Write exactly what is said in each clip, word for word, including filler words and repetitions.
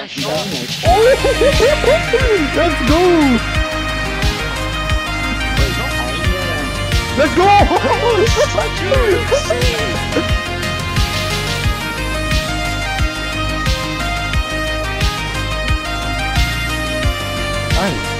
Let's go! Let's go! Nice.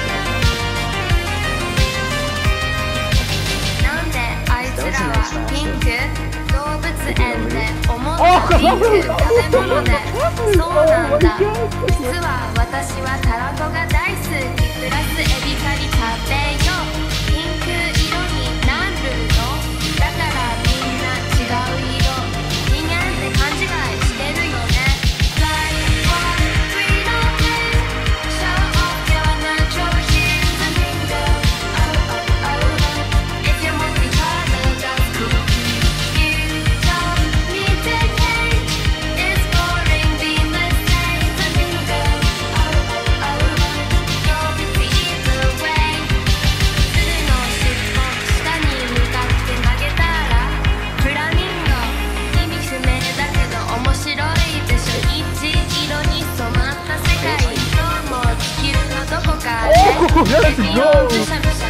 なんであいつらはピンク動物園で思ったピンク食べ物でそうなんだ実は私はタラコが大好きプラスエビカリ食べようピンク色になるのだからみんな違う色人間って勘違いしてるよね Like what we don't do Show off your natural here's a bingo Oh oh oh If you're multicolored that's cool You don't need to change It's boring being the same a bingo Oh oh oh You'll be either way 鶴の尻尾下に向かって投げたらフラミンゴ意味不明だけど面白いでしょ一色に染まった世界今日も地球のどこかで Oh, let's 指を go! ぐしゃぐしゃ